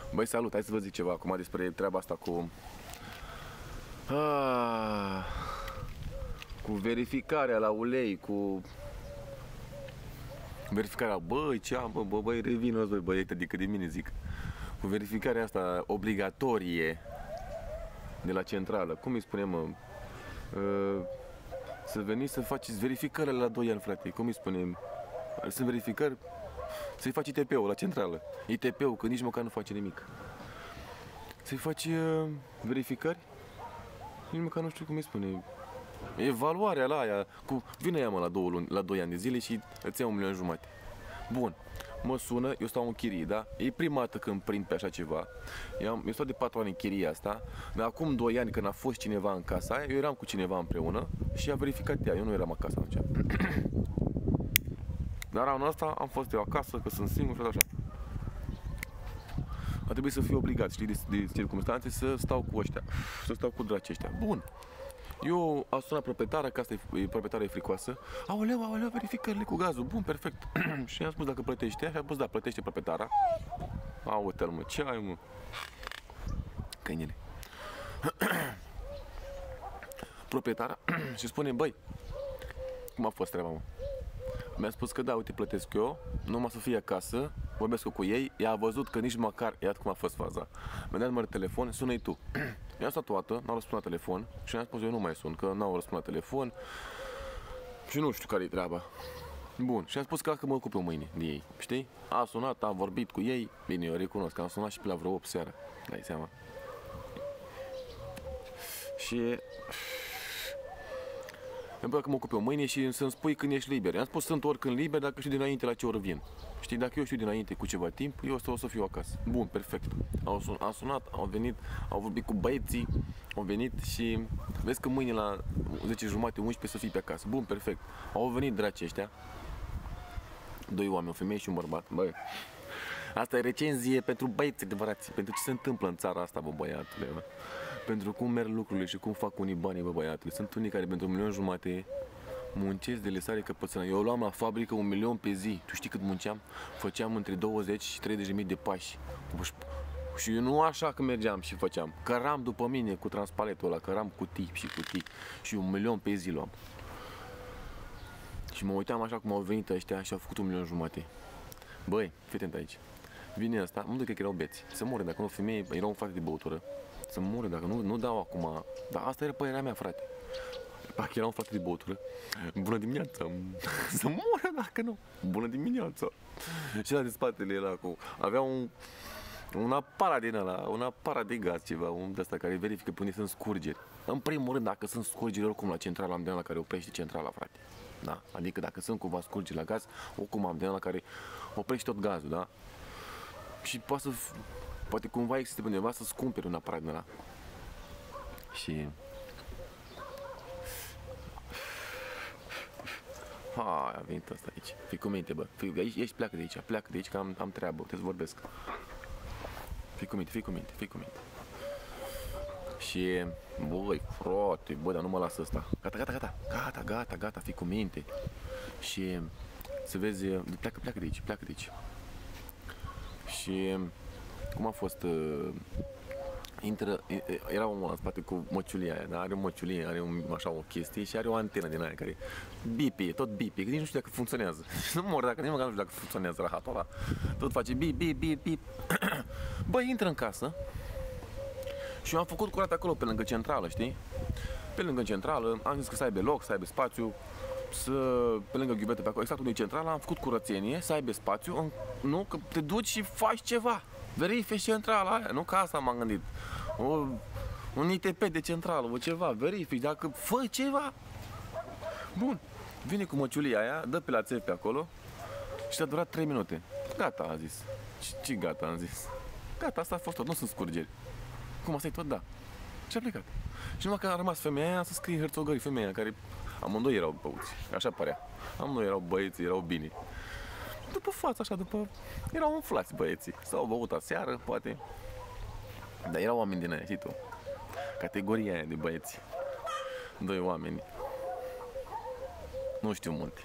Băi, salut, hai să vă zic ceva acum despre treaba asta cu verificarea la ulei, cu verificarea, băi, ce am, băi, revin, băi, adică de mine zic, cu verificarea asta obligatorie de la centrală, cum îi spunem, să veniți să faceți verificările la 2 ani, frate, cum îi spunem, sunt verificări, să-i faci ITP-ul la centrală, ITP-ul, că nici măcar nu face nimic, să-i faci verificări, nici măcar nu știu cum îi spune, evaluarea la aia, vine ea, mă, la 2 ani de zile și îți ia 1,5 milion. Bun, mă sună, eu stau în chirie, da? E prima dată când prind pe așa ceva. Eu stau de 4 ani în chiria asta, dar acum 2 ani când a fost cineva în casa aia, eu eram cu cineva împreună și a verificat ea, eu nu eram acasă atunci. Dar anul ăsta am fost eu acasă, că sunt singur și așa. A trebuit să fiu obligat, știi, de circunstanțe, să stau cu ăștia, să stau cu dracii ăștia. Bun. Eu am sunat proprietara, că asta proprietara e fricoasă. Aoleu, verificările cu gazul. Bun, perfect. Și i-am spus dacă plătește. Și a spus da, plătește proprietara. Aoleu, mă, ce ai, mă? Câinele. Proprietara și spune, băi, cum a fost treaba, mă? Mi-a spus că da, uite, plătesc eu, numai să fie acasă, vorbesc cu ei, ea a văzut că nici măcar, iată cum a fost faza. Mi-a dat număr de telefon, sună-i tu. Mi-a stat toată, n-au răspuns la telefon și mi-a spus eu nu mai sun, că n-au răspuns la telefon și nu știu care-i treaba. Bun, și am spus că mă ocup eu mâine de ei, știi? A sunat, am vorbit cu ei, bine, eu recunosc că am sunat și pe la vreo 8 seara, dai seama. Și îmi că mă ocup eu mâine și să-mi spui când ești liber. I-am spus sunt oricând liber dacă știu dinainte la ce oră vin. Știi, dacă eu știu dinainte cu ceva timp, eu o să fiu acasă. Bun, perfect. Am sunat, au venit, au vorbit cu băieții, au venit și vezi că mâine la 10:30, 11 să fii pe acasă. Bun, perfect. Au venit dracii ăștia, 2 oameni, o femeie și un bărbat. Băi, asta e recenzie pentru băieți adevărați, pentru ce se întâmplă în țara asta, bă, băiatule, bă. Pentru cum merg lucrurile și cum fac unii bani, bă, băiatule. Sunt unii care pentru 1,5 milion muncesc de lăsare căpățână. Eu luam la fabrică 1 milion pe zi. Tu știi cât munceam? Făceam între 20 și 30.000 de pași. Și eu nu așa că mergeam și făceam. Căram după mine cu transpaletul ăla, căram cutii și cutii. Și 1 milion pe zi luam. Și mă uitam așa cum au venit ăștia și au făcut 1,5 milion. Băi, fii atent aici. Vine ăsta, mă duc că erau beți. Se moare dacă nu femeie, era un frate de băutură. Să moare dacă nu dau acum. Dar asta era părerea mea, frate. Dacă era un frate de băutură. Bună dimineața. Să moare dacă nu. Bună dimineața. Și la de spatele era cu... Avea un aparat din ăla, un aparat de gaz ceva, un de ăsta care verifică pe unde sunt scurgeri. În primul rând, dacă sunt scurgeri, oricum la centrala am de la care oprește centrala, frate. Da? Adică dacă sunt cumva scurgeri la gaz, oricum am de la care oprește tot gazul, da? Și poate cumva există pe undeva să-ți cumperi un aparat din ăla. Și... Hai, a venit ăsta aici. Fii cu minte, bă. Ești, pleacă de aici, că am treabă, trebuie să vorbesc. Fii cu minte. Și, băi, frate, bă, dar nu mă lasă ăsta. Gata, fii cu minte. Și, să vezi, pleacă de aici. Și, cum a fost, era omul în spate cu măciulia aia, da? Are o măciulie, are așa o chestie și are o antenă din aia care bipi, tot bipi, că nici nu știu dacă funcționează. Nu mor dacă nici măcar nu știu dacă funcționează rahatul ăla. Tot face bip. Băi, intră în casă și eu am făcut curat acolo pe lângă centrală, știi? Pe lângă centrală, am zis că să aibă loc, să aibă spațiu, pe lângă ghiuvetă pe acolo, exact unde e centrala, am făcut curățenie, să aibă spațiu, nu, că te duci și faci ceva. Verifici centrala aia, nu ca asta m-am gândit. Un ITP de centrală, o ceva, verifici, dacă fă ceva. Bun, vine cu măciulia aia, dă pe la țevi pe acolo și a durat 3 minute. Gata, a zis. Ce gata, am zis. Gata, asta a fost tot, nu sunt scurgeri. Cum asta e tot, da. Și a plecat. Și numai că a rămas femeia aia să scrie hârțogării, femeia care amândoi erau băuți, așa părea. Amândoi erau băieți, erau bine. După față, așa, erau umflați băieții. S-au băut aseară, poate. Dar erau oameni din aia, știi tu. Categoria aia de băieți. 2 oameni. Nu știu multe.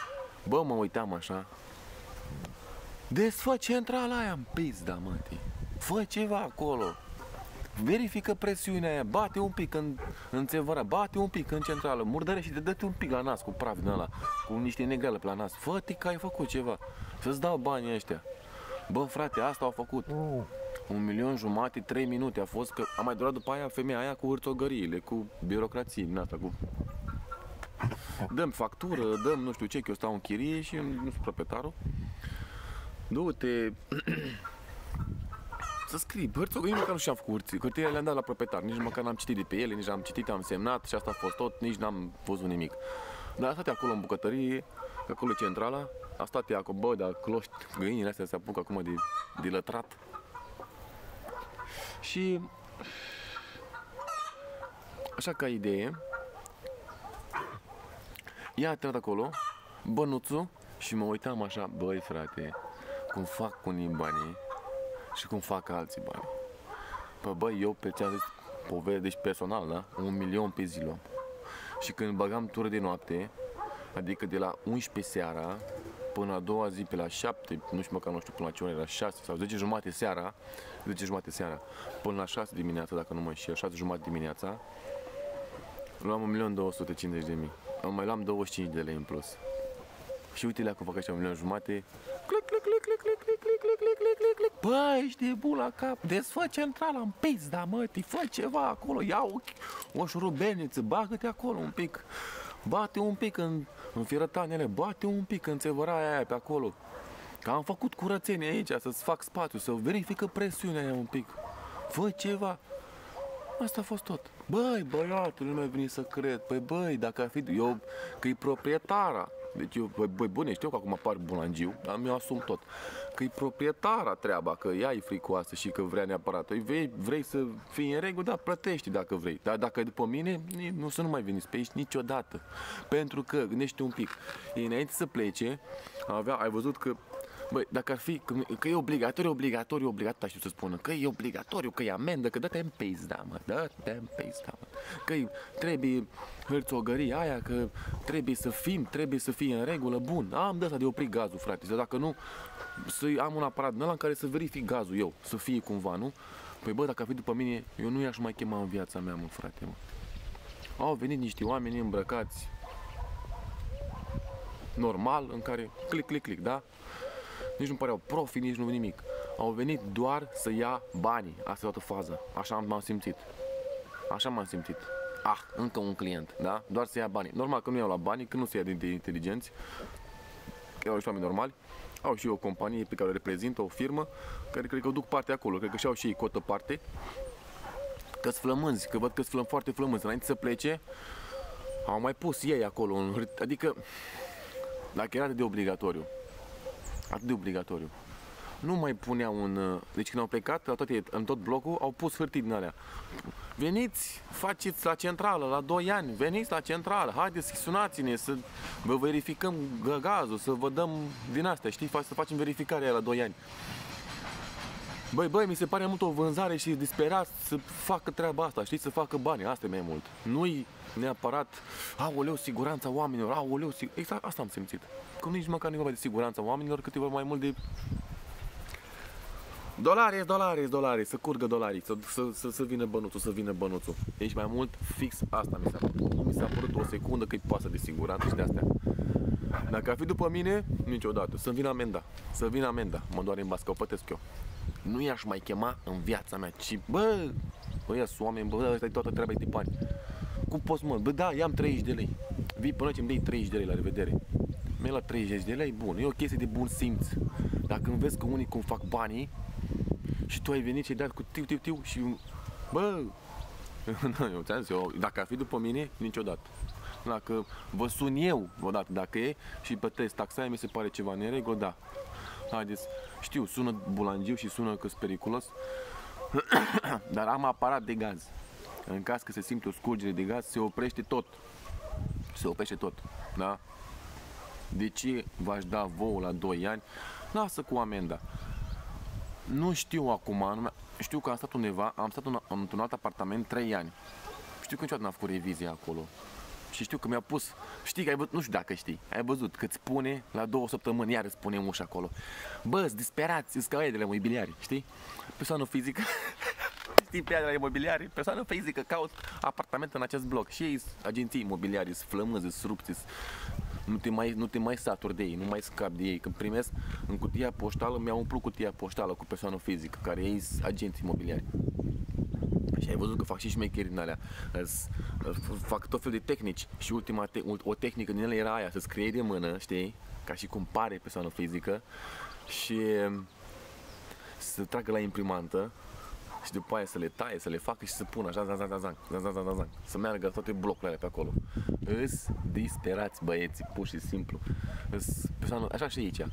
Bă, mă uitam așa. Desfă centrala aia în pizda, mătii. Fă ceva acolo. Verifică presiunea aia, bate un pic în țevăra, bate un pic în centrală, murdăre și dă-te un pic la nas cu praf din ăla, cu niște negreală pe la nas. Fă-te că ai făcut ceva, să-ți dau banii ăștia. Bă, frate, asta au făcut. 1.500.000, 3 minute a fost, că a mai durat după aia femeia aia cu hârțogăriile, cu birocrații din asta, cu... Dăm factură, dăm nu știu ce, că eu stau în chirie și nu sunt proprietarul. Du-te... Să scrii, hârțogării, nici măcar nu și-am făcut hârtiile, le-am dat la proprietar, nici măcar n-am citit de pe ele, nici am citit, am semnat și asta a fost tot, nici n-am văzut nimic. Dar a stat acolo în bucătărie, că acolo e centrala, a stat acolo, bă, dar cloști, găinile astea se apucă acum de lătrat. Și așa ca idee, ea a intrat acolo, bănuțul, și mă uitam așa, băi frate, cum fac unii banii și cum fac alții bani. Păi băi, eu pe ce-am zis, povere, deci personal, da? 1.000.000 pe zi luam. Și când băgam tură de noapte, adică de la 11 seara până a doua zi pe la 7, nu știu măcar, nu știu până la ce oră era, 6 sau 10 jumate seara, 10 jumate seara, până la 6 dimineața, dacă nu mă înșel, 6 jumate dimineața, luam 1.250.000. Mai luam 25 de lei în plus. Și uite-le acum fac așa 1.500.000, clic, clic, clic, clic, clic, clic, clic, clic, clic, clic, clic, clic. Băi, ești de bun la cap, desfă centrala în pizda, mătii, fă ceva acolo, ia o șurubelniță, bagă-te acolo un pic, bate un pic în fierătanele, bate un pic în țevăraia aia pe acolo. Că am făcut curățenie aici, să-ți fac spațiu, să verifică presiunea aia un pic, fă ceva. Asta a fost tot. Băi, băiatul, nu mi-a venit să cred. Păi băi, dacă ar fi eu, că e proprietara. Deci eu, băi, bune, știu că acum apar bulangiu, dar mi-o asum tot. Că e proprietara treaba, că ea e fricoasă și că vrea neapărat. Vrei să fii în regulă, da, plătești dacă vrei. Dar dacă e după mine, nu să nu mai veniți pe aici niciodată. Pentru că, gândește un pic, e înainte să plece, ai văzut că băi, dacă ar fi, că e obligatoriu, știu să spună, că e obligatoriu, că e amendă, că dă-te în pizda, mă, dă-te în pizda, mă. Că trebuie hârțogăria aia, că trebuie să fie în regulă, bun, am de asta de oprit gazul, frate, dar dacă nu, să am un aparat din ăla în care să verific gazul eu, să fie cumva, nu? Păi bă, dacă ar fi după mine, eu nu i-aș mai chema în viața mea, mă, frate, mă. Au venit niște oameni îmbrăcați normal, în care clic, clic, clic, da? Nici nu păreau profi, nici nu nimic. Au venit doar să ia banii. Asta e toată faza. Așa m-am simțit. Așa m-am simțit. Încă un client, da? Doar să ia banii. Normal că nu iau la banii, că nu se ia de inteligenți. Erau și oameni normali. Au și o companie pe care o reprezintă, o firmă, care cred că o duc parte acolo. Cred că și-au și ei cotă parte. Că-s flămânzi, că văd că-s foarte flămânzi. Înainte să plece, au mai pus ei acolo. Adică, dacă era de obligatoriu, atât de obligatoriu. Nu mai puneau deci când au plecat, în tot blocul, au pus hârtii din alea. Veniți, faceți la centrală, la 2 ani, veniți la centrală, haideți, sunați-ne, să vă verificăm gazul, să vă dăm din astea, știi, să facem verificarea la 2 ani. Băi, mi se pare mult o vânzare și disperați să facă treaba asta, știi, să facă bani, asta e mai mult. Nu-i neapărat, aoleu, siguranța oamenilor, aoleu, exact asta am simțit. Că nici măcar nu e vorba de siguranța oamenilor, cât e vorba mai mult de dolari, să curgă dolarii, să vină bănuțul, Deci mai mult fix asta mi s-a părut. Nu mi s-a părut o secundă că-i pasă de siguranță și de astea. Dacă ar fi după mine, niciodată. Să vină amenda, mă doare în bască, o plătesc eu. Nu i-aș mai chema în viața mea, ci bă, ăia-s oameni, bă, ăsta e toată treaba de bani. Cum poți, mă? Bă, da, i-am 30 de lei. Vii până ce îmi dai 30 de lei, la revedere. Mi-ai la 30 de lei, bun, e o chestie de bun simț. Dacă îmi vezi că unii cum fac banii și tu ai venit și ai dat cu tiu și bă, eu ți-am zis, dacă ar fi după mine, niciodată. Dacă vă sun eu odată, dacă e, și plătesc taxa aia, mi se pare ceva neregulă, da. Haideți, știu, sună bulangiu și sună că-s periculos, dar am aparat de gaz. În caz că se simte o scurgere de gaz, se oprește tot. Se oprește tot, da? De ce v-aș da vouă la 2 ani? Lasă cu amenda. Nu știu acum, știu că am stat undeva, am stat într-un alt apartament 3 ani. Știu că niciodată n-am făcut revizie acolo. și știu că mi-a pus, știi că ai văzut, nu știu dacă știi, ai văzut că îți spune la 2 săptămâni, iar îți spune ușa acolo. Bă, îți disperați, îți ca de la imobiliari, știi? Persoană fizică, știi pe aia de la imobiliari, persoană fizică, caut apartament în acest bloc. Și ei, agenții imobiliari, îți flămâzi, îți rupți, nu te mai saturi de ei, nu mai scapi de ei. Când primesc în cutia poștală, mi-a umplut cutia poștală cu persoană fizică, care ei sunt agenți imobiliari. Și ai văzut că fac și șmecheri din alea, fac tot fel de tehnici și o tehnică din ele era aia, să scrie de mână, știi, ca și cum pare persoană fizică și să tragă la imprimantă și după aia să le taie, să le facă și să pună așa, să meargă toate blocurile alea pe acolo. Îs disperați băieții, pur și simplu. Persoană, așa și aici.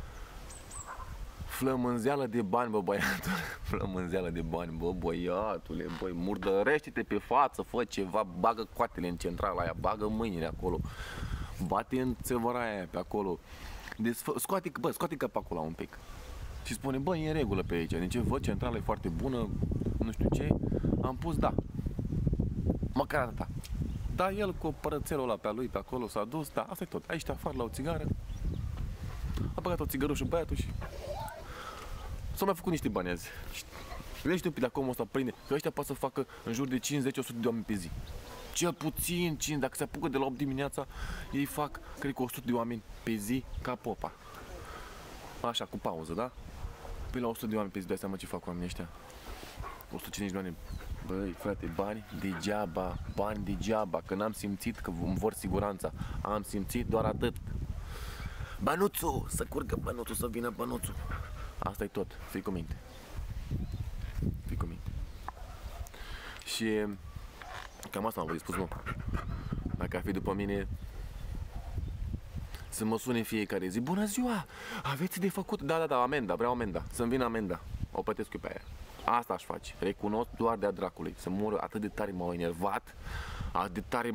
Flămânzeală de bani, bă, băiatule. Flămânzeală de bani, bă, băiatule, băi, murdărește-te pe față, fă ceva, bagă coatele în centrala aia, bagă mâinile acolo, bate în țevăraia aia pe acolo, scoate capacul ăla un pic și spune, bă, e în regulă pe aici, din ce văd, centrala e foarte bună, nu știu ce, am pus da, măcar atâta. Da, el cu părățelul ăla pe lui, pe acolo s-a dus, da, asta e tot, aici afară la o țigară, a băgat o țigărușă băiatul și s-au mai făcut niște bani azi. Vedeți un pic dacă omul ăsta prinde, că ăștia pot să facă în jur de 50-100 de oameni pe zi. Cel puțin 5, dacă se apucă de la 8 dimineața, ei fac, cred că 100 de oameni pe zi ca popa. Așa, cu pauză, da? Păi la 100 de oameni pe zi, dai seama ce fac oamenii ăștia. 150 de oameni. Băi, frate, bani degeaba, că n-am simțit că îmi vor siguranța. Am simțit doar atât. Bănuțul, să curgă bănuțul, să vină bănuțul. Asta e tot, fii cu minte. Fii cu minte. Și cam asta am vă spus, mă. Dacă ar fi după mine, să mă sune fiecare zi. Bună ziua! Aveți de făcut? Da, amenda, vreau amenda. Să-mi vină amenda. O plătesc eu pe aia. Asta aș face. Recunosc doar de-a dracului. Să mor atât de tare m-au enervat. Atât de tare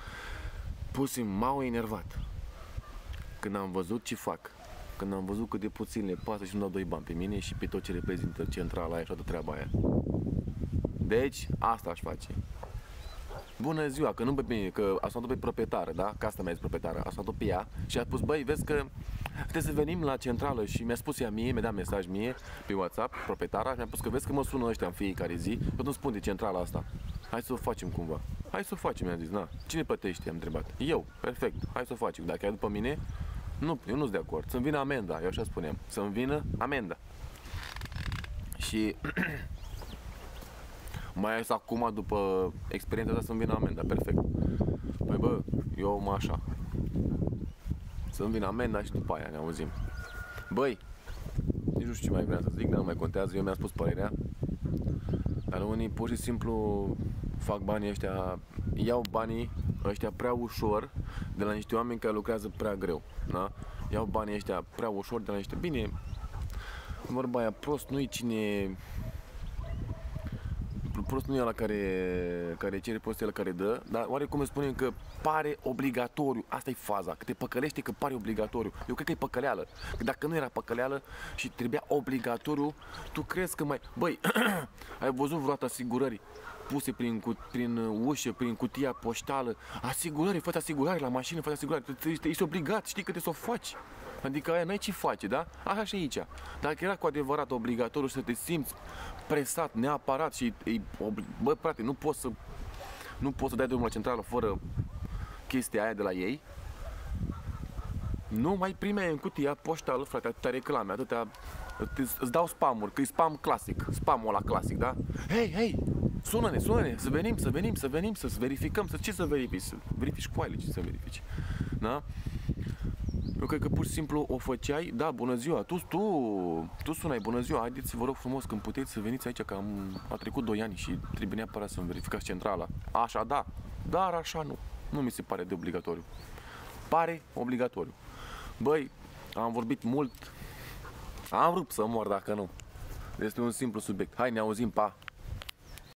m-au enervat. Când am văzut ce fac. Când am văzut cât de puțin le pasă și nu dau 2 bani pe mine și pe tot ce reprezintă centrala aia și toată treaba aia. Deci, asta aș face. Bună ziua, că nu pe mine, că a sunat pe proprietară, da? Că asta mi-a zis proprietară, a sunat pe ea și a spus, băi, vezi că trebuie să venim la centrală și mi-a spus ea mie, mi-a dat mesaj mie pe WhatsApp, proprietara, și mi-a spus că vezi că mă sună ăștia în fiecare zi, tot nu spun de centrala asta. Hai să o facem cumva. Hai să o facem, mi-a zis, na. Cine plătește, am întrebat. Eu, perfect, hai să o facem. Dacă e după mine, nu, eu nu sunt de acord. Să-mi vină amenda, eu așa spuneam. Să-mi vină amenda. Și mai ales acum, după experiența asta, să-mi vină amenda, perfect. Păi bă, eu mă așa. Să-mi vină amenda și după aia ne auzim. Băi, nici nu știu ce mai vreau să zic, dar nu mai contează, eu mi-am spus părerea. Dar unii pur și simplu fac banii ăștia, iau banii ăștia prea ușor de la niște oameni care lucrează prea greu, da? Iau banii ăștia prea ușor de la niște... Bine, vorba aia, prost nu-i cine... Prost nu e ăla care cere, prost e ăla care dă, dar oarecum îmi spunem că pare obligatoriu, asta e faza, că te păcălește că pare obligatoriu. Eu cred că e păcăleală, că dacă nu era păcăleală și trebuia obligatoriu, tu crezi că mai... Băi, ai văzut vreodată asigurări puse prin ușă, prin cutia poștală, asigurări, fă asigurare la mașină, fă asigurare, ești obligat, știi că trebuie să o faci. Adică aia n-ai ce face, da? Așa și aici. Dacă era cu adevărat obligatoriu să te simți presat, neapărat și bă, frate, nu poți să dai drumul la centrală fără chestia aia de la ei, nu mai primeai în cutia poștală, frate, atâtea reclame, atâtea... Îți dau spam-uri, că e spam clasic, spamul ăla clasic, da? Hei, sună-ne, să venim, să verificăm, ce să verifici? Să verifici foaile, ce să verifici, da? Eu cred că pur și simplu o făceai, da, bună ziua, tu sunai, bună ziua, haideți, vă rog frumos, când puteți să veniți aici, că a trecut 2 ani și trebuie neapărat să-mi verificați centrala. Așa, da, dar așa nu mi se pare de obligatoriu. Pare obligatoriu. Băi, am vorbit mult, am rupt să mor dacă nu. Este un simplu subiect. Hai, ne auzim, pa!